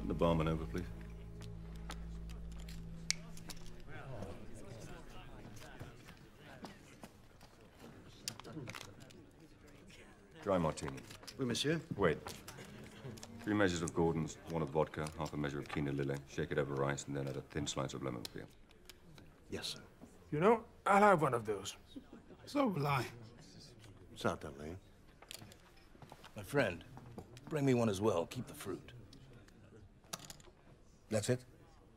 Send the barman over, please. Dry martini. Oui, monsieur. Wait. 3 measures of Gordon's, 1 of vodka, half a measure of quinoa lily. Shake it over rice, and then add a thin slice of lemon peel. Yes, sir. You know, I'll have one of those. So will I. It's out that lane. My friend, bring me one as well. Keep the fruit. That's it?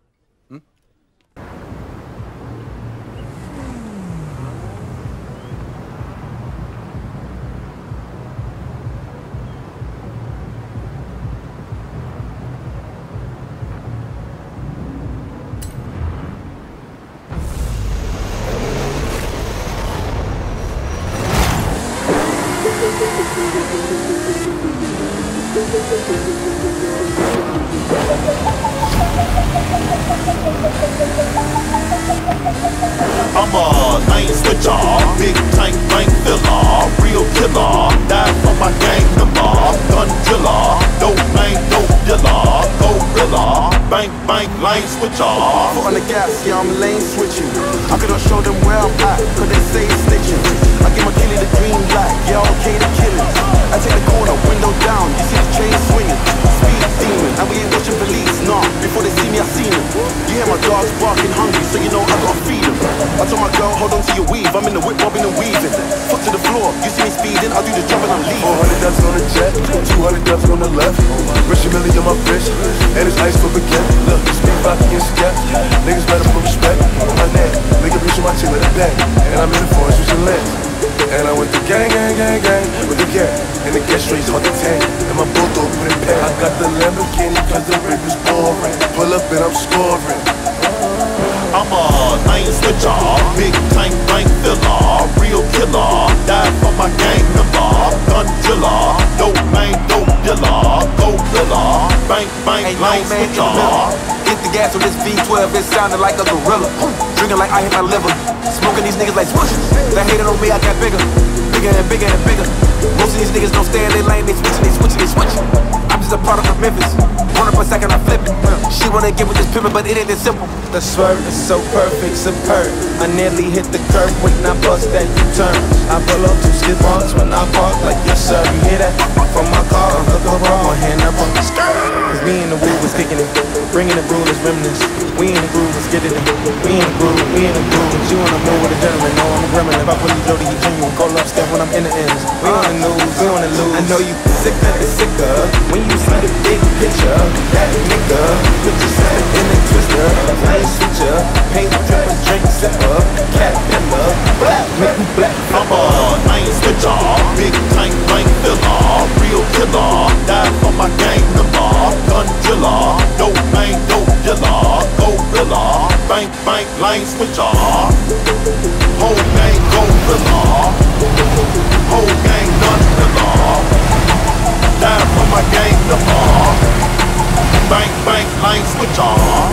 I'm a lane switcher, big tank bank filler, real killer, die for my gang number, gun driller, dope man, dope dealer, gorilla, bank lane switcher. Foot on the gas, yeah, I'm lane switching. I couldn't show them where I'm at, cause they say it's snitching. I give my killie the green light, yeah, okay to kill it. I take the corner, window down, you see the chain swinging. Speed demon, and we ain't watching police, nah. Before they see me, I seen them. You hear my dogs barking hungry, so you know I gotta feed them. I told my girl, hold on to your weave, I'm in the whip, bobbing and weaving. Foot to the floor, you see me speeding, I'll do the jump and I'm leaving. 400 dubs on the jet, 200 dubs on the left. Rich a million on my wrist, and it's ice for baguette. Look, speed back against the niggas better put respect on my neck. Nigga reaching my chin with a bag, and I'm in the forest with some legs. And I went to gang with the gang, and the gas streets hard to tank, and my bulldog put it back. I got the Lamborghini cause the rip is boring. Pull up and I'm scoring. I'm a lane switcher, big tank bank filler, real killer, die for my gang number, gun driller, dope man, dope dealer, gorilla, bank lane switcher. Hit the gas on this V12, it sounded like a gorilla. Drinking like I hit my liver. Smoking these niggas like smush. They hated on me, I got bigger. Bigger and bigger and bigger. Most of these niggas don't stay in their lane, they switching. I'm just a product of Memphis. Run up a second, I flip it. She wanna get with this pimpin', but it ain't that simple. The swerve is so perfect, superb. I nearly hit the curb, waiting I bust that U-turn. I pull up 2 skid marks when I park, like yes sir. You hear that? From my car, hook up wrong, hand up on the skirt. Cause we in the wood was kicking it, bringing the rulers, remnants. We in the groove, let's get it in. We in the groove, but you on the move with a gentleman, no I'm a gremlin. If I pull you Jody, you genuine, call up step when I'm in the ends. We on the news, we on the lose. I know you sicker and sicker when you see the big picture. That nigga, put yourself in a twister. Lane switcher, paint dripper, drink sipper, cat pillar, black, make me black. I'm a lane switcher, big tank bank filler, real killer, die for my gang number, gun driller, dope man, dope dealer, gorilla, bank lane switcher. Whole gang gorilla, whole gang gun dealer, die for my gang number, bank lane switcher.